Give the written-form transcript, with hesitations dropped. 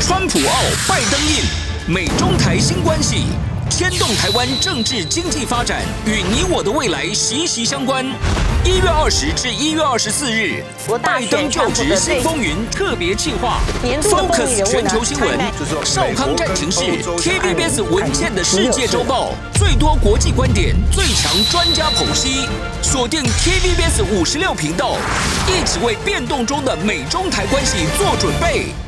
川普澳拜登印，美中台新关系牵动台湾政治经济发展，与你我的未来息息相关。1月20至1月24日，拜登就职新风云特别企划 ，Focus 全球新闻，少康战情室 ，TVBS 文茜的世界周报，最多国际观点，最强专家剖析，锁定 TVBS 56频道，一起为变动中的美中台关系做准备。